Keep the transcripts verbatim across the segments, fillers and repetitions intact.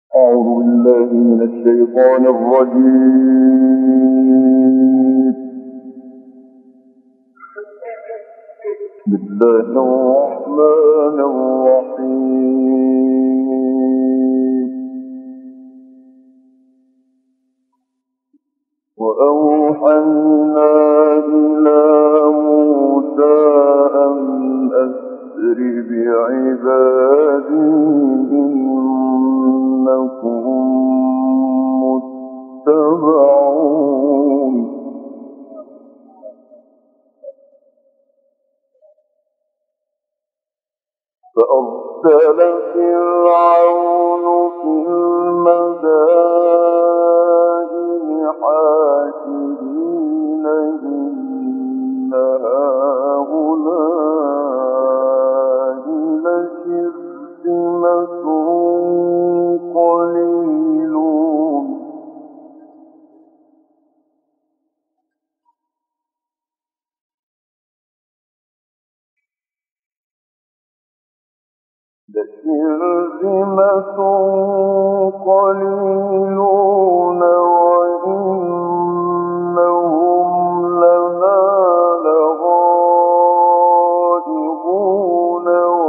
أعوذ بالله من الشيطان الرجيم. بسم الله الرحمن الرحيم. وأوحينا إلى موسى أن أسر بعبادي إنكم متبعون. فأرسل فرعون في المدائن حاشرين إن هؤلاء لشرذمة قليلون. لشرذمة قليلون وإنهم لنا لغائظون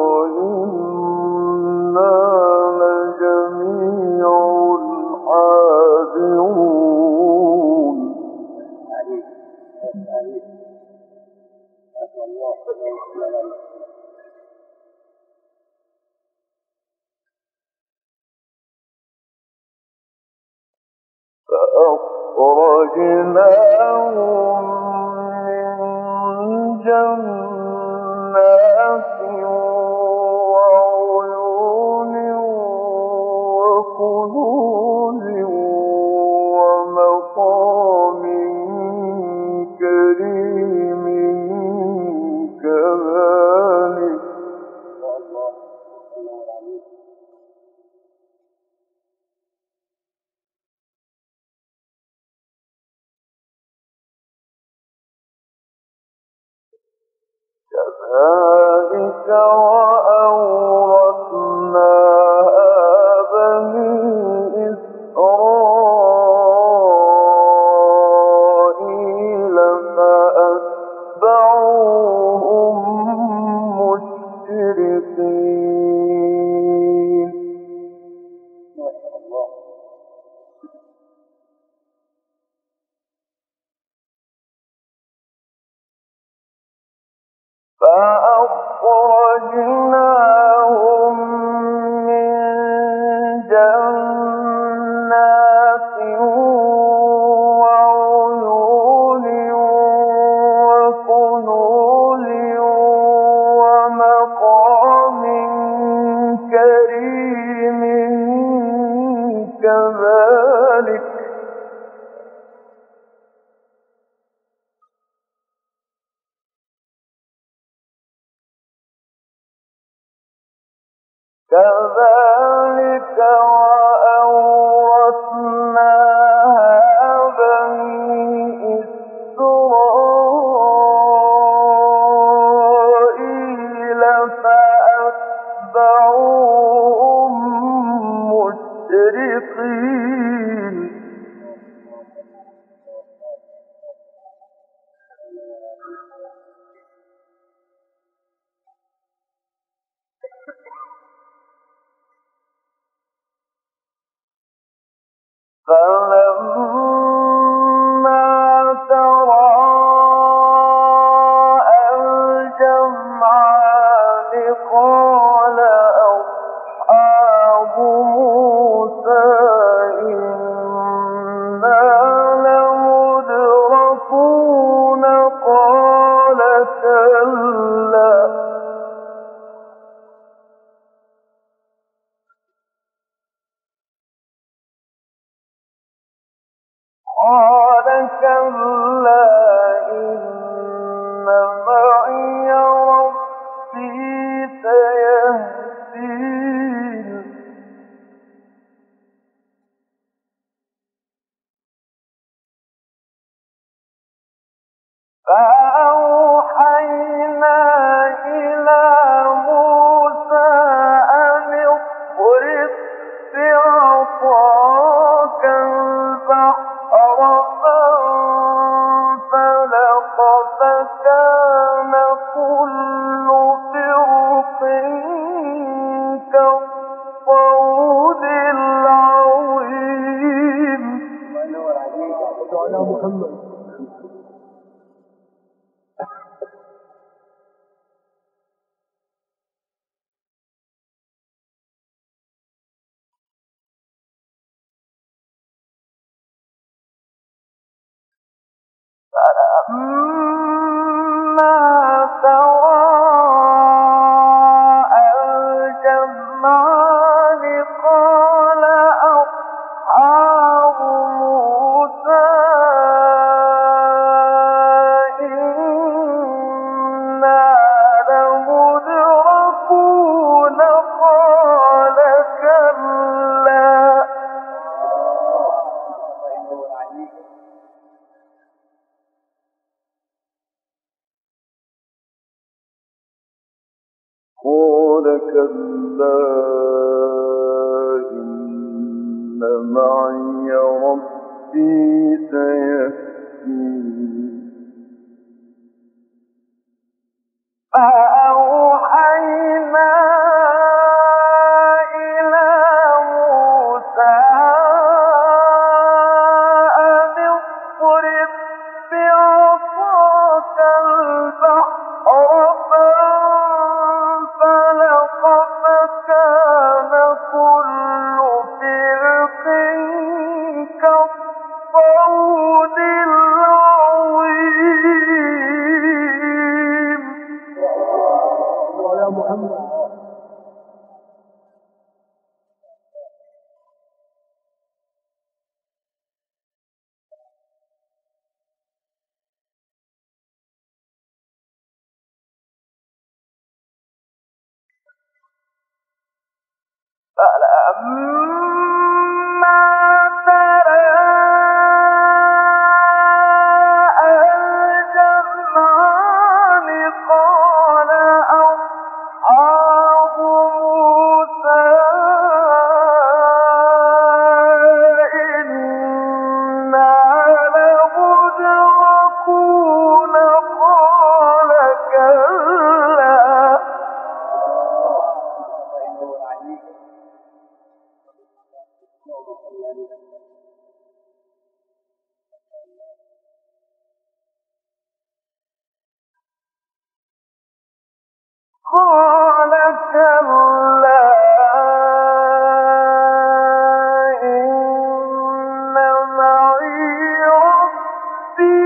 وإنا لجميع حاذرون. فأخرجناهم من جنات وعيون وكنوز ومقام كريم كذلك كذلك وأورثناها بني إسرائيل فأتبعوهم مشرقين. فأخرجناهم من جنات وعيون وكنوز ومقام كريم كذلك كذلك وأورثناها بني إسرائيل فأتبعوهم مشرقين. فلما تراءى الجمعان قال أصحاب موسى إنا لمدركون قال كلا قال كلا إن معي ربي سيهدين. فأوحينا إلى موسى أن اضرب بعصاك بعصاك البحر فانفلق فكان كل فرق كالطود العظيم. محمد فلما تراءى الجمعان قال أصحاب موسى إنا لمدركون قال كلا قال كلا إن معي ربي سيهدين. فأوحينا إلى موسى أن اضرب بعصاك البحر فانفلق فكان كل فرق كالطود العظيم. يا محمد فلما تراءى الجمعان قال أصحاب موسى إنا لمدركون قال كلا قال كلا إن معي ربي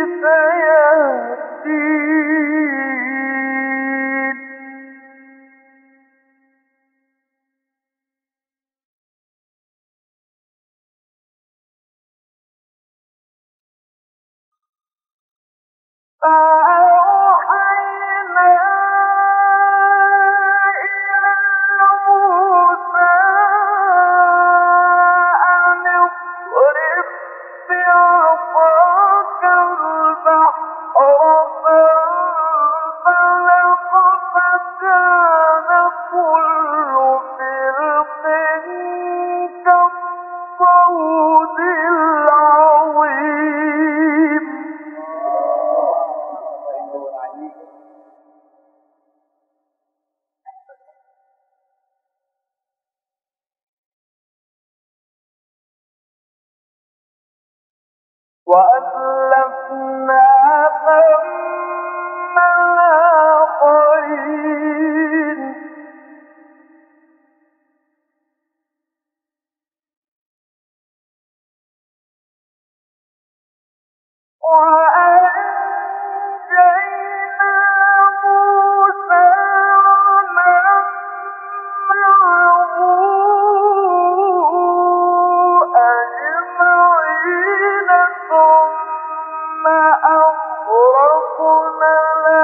سيهدين. فأوحينا إلى موسى أن اضرب بعصاك البحر فانفلق فكان كل فرق كالطود العظيم. وأزلفنا ثم الآخرين وأنجينا موسى ومن معه أجمعين ثم أغرقنا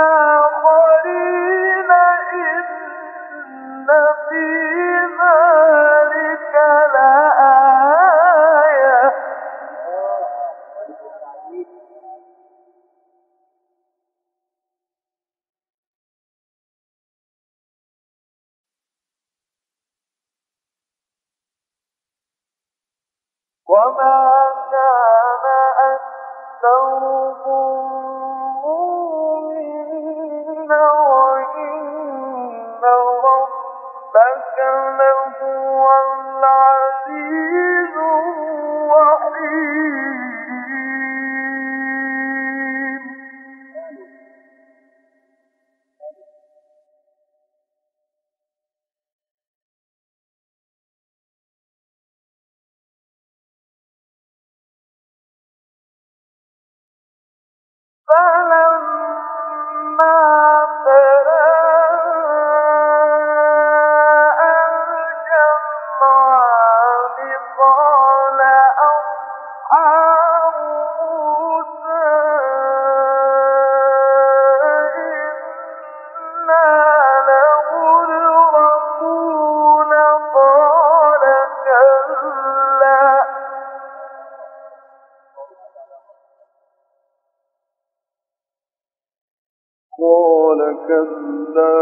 الآخرين إن في ذلك لآية وما كان أكثرهم مؤمنين وإن ربك لهو العزيز الرحيم. فلما تراءى الجمعان قال أصحاب موسى إنا لمدركون قال كلا قال كلا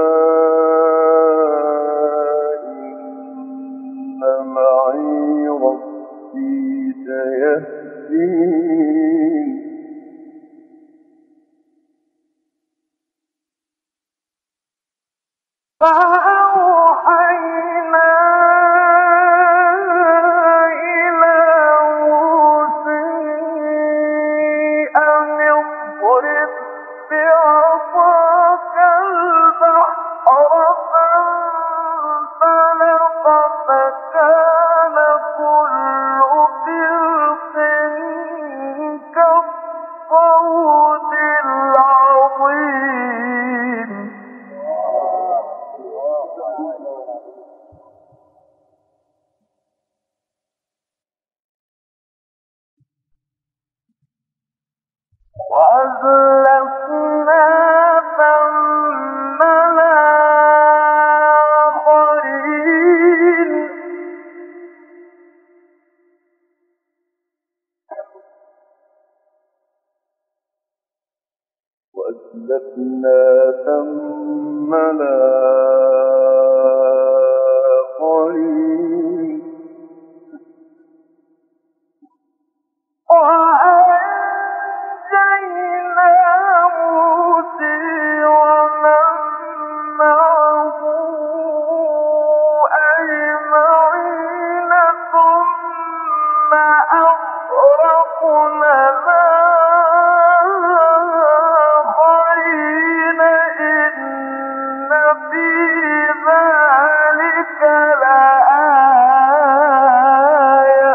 إن معي ربي سيهدين. فأوحينا إلى موسى أن اضرب بعصاك البحر فانفلق فكان كل فرق كالطود العظيم. وأزلفنا ثم الآخرين. وأزلفنا ثم الآخرين. وأنجينا موسى ومن معه أجمعين ثم أغرقنا الآخرين إن في ذلك لآية.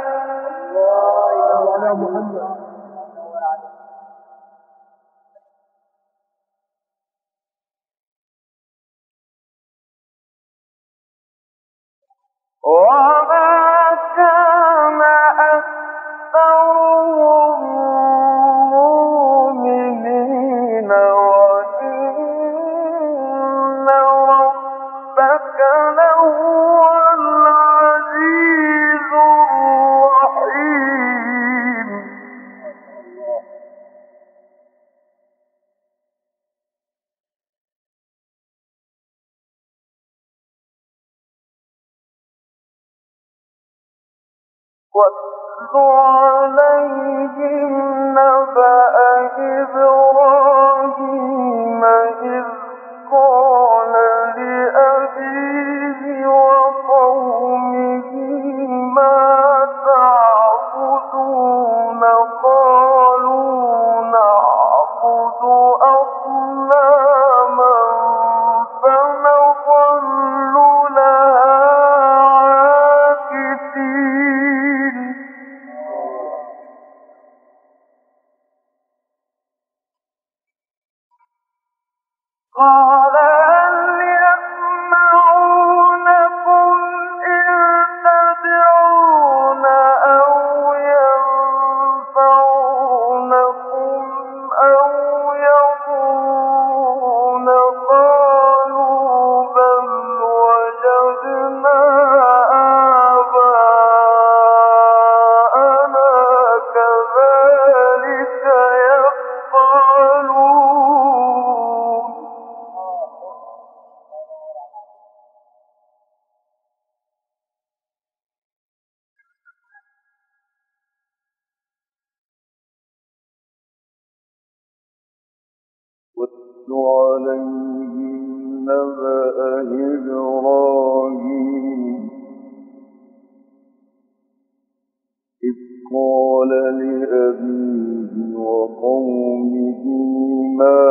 وما كان أكثرهم مؤمنين وإن ربك لهو العزيز الرحيم. واتل عليهم نبأ إبراهيم إذ قال لأبيه وقومه ما تعبدون قالوا نعبد أصناما فنظل لها عاكفين. عليهم نبأ إبراهيم إذ قال لأبيه وقومه ما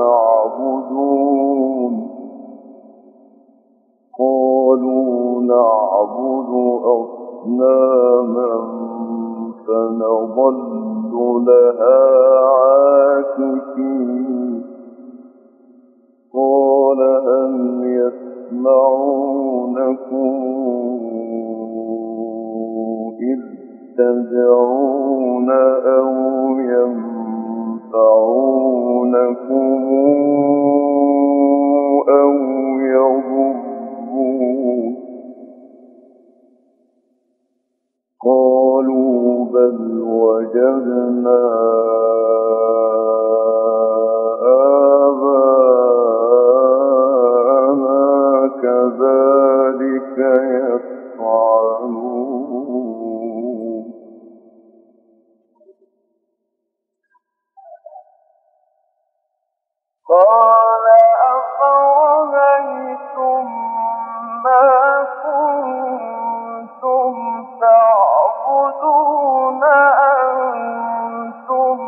تعبدون قالوا نعبد أصناما فنظل لها عاكفين قال هل يسمعونكم إذ تدعون أو ينفعونكم أو يضرون قالوا بل وجدنا آباءنا كذلك يفعلون قال أفرأيتم ما كنتم تعبدون أنتم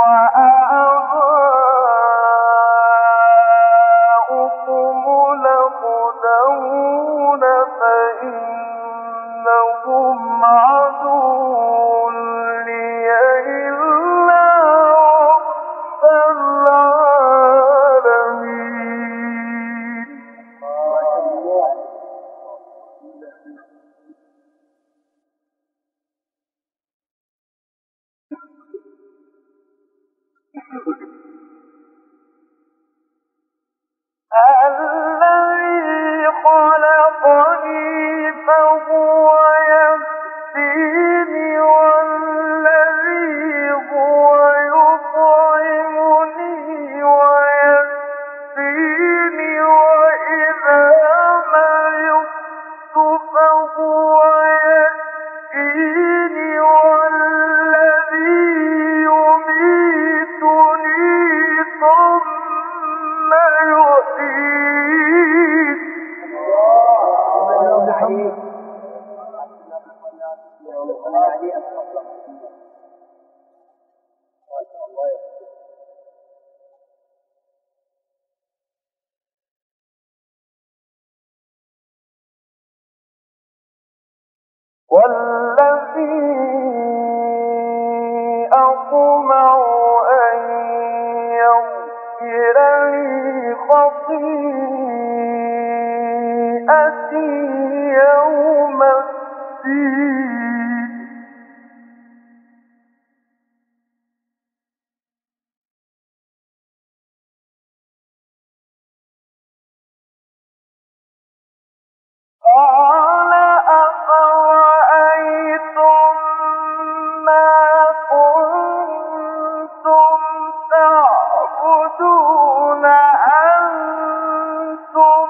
وآباؤكم الأقدمون فإنهم عدو لي إلا رب العالمين الذي خلقني فهو يهديني والذي هو يطعمني ويسقيني وإذا مرضت فهو يشفيني والذي يميتني ثم يحيين والذي أطمع أن يغفر لي خطيئتي يوم الدين قال أفرأيتم ما كنتم تعبدون أنتم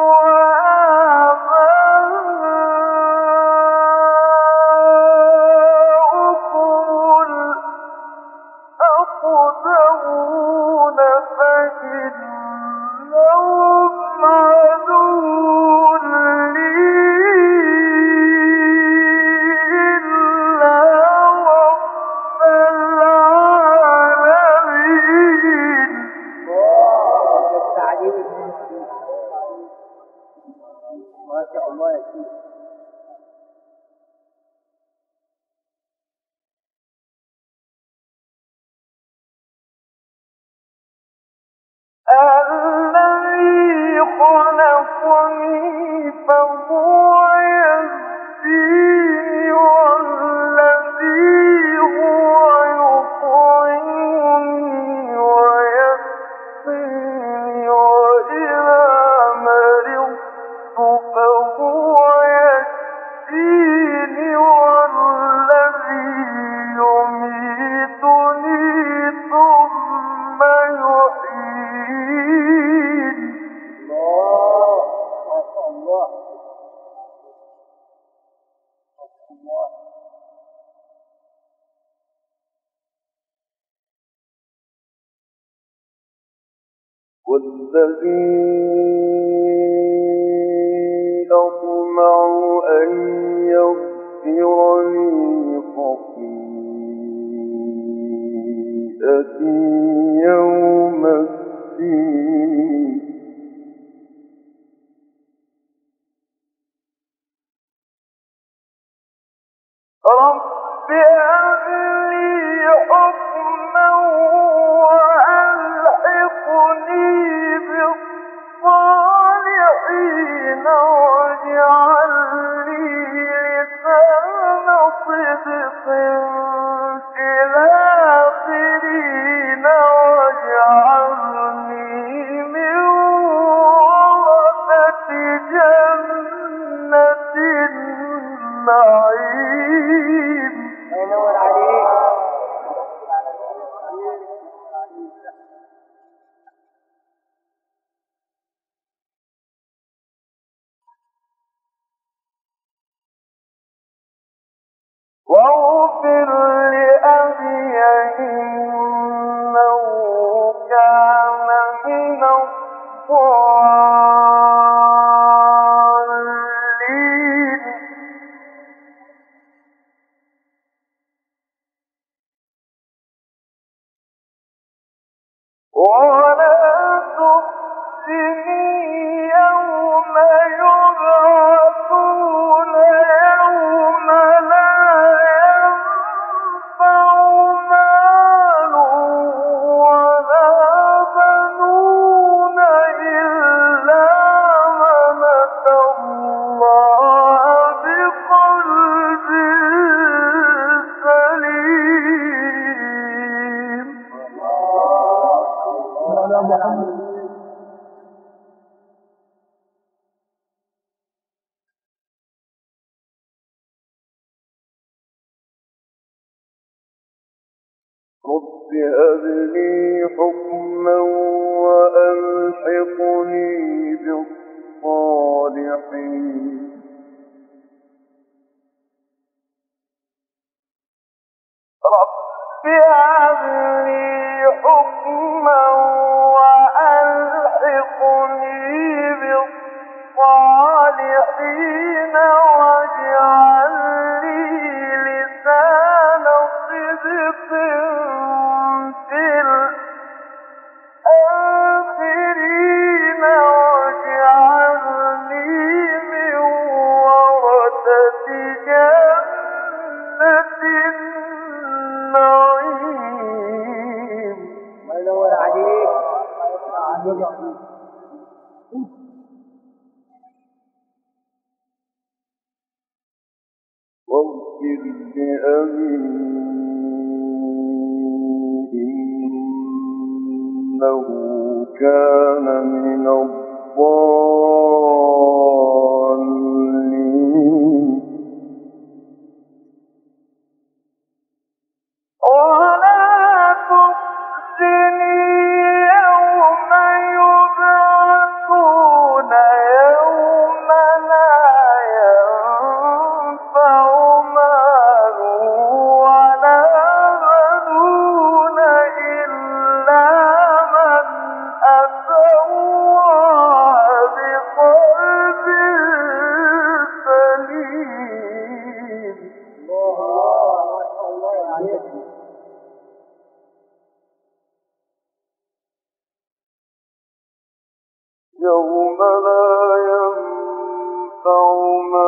وآباؤكم الأقدمون فإنهم عدو لي إلا رب العالمين ما شاء الله يا شيخ الذي خلقني فهو يهديني والذي هو يطعمني ويسقيني وإذا مرضت فهو يشفيني والذي يميتني ثم يحيين الله ما شاء الله ما شاء الله والذي أطمع أن يغفر لي خطيئتي يوم الدين رب هب لي حكما وألحقني بالصالحين واجعل لي لسان صدق في الآخرين واجعلني من ورثة جنة النعيم. ينور عليك. واغفر لأبي إنه كان من الضالين ولا تخزني يوم يبعثون يوم لا ينفع مال ولا بنون إلا من أتى الله بقلب سليم. على محمد. رب هب لي حكما وألحقني بالصالحين رب هب لي حكما وألحقني بالصالحين واجعل لي لسان صدق في الآخرين واجعلني من ورثة جنة النعيم. ينور عليك. واغفر لأبي إنه كان من الضالين ولا تخزني يوم يبعثون يوم لا ينفع مال ولا بنون إلا من أتى الله بقلب سليم. الله ما شاء الله عليك. يوم لا ينفع مال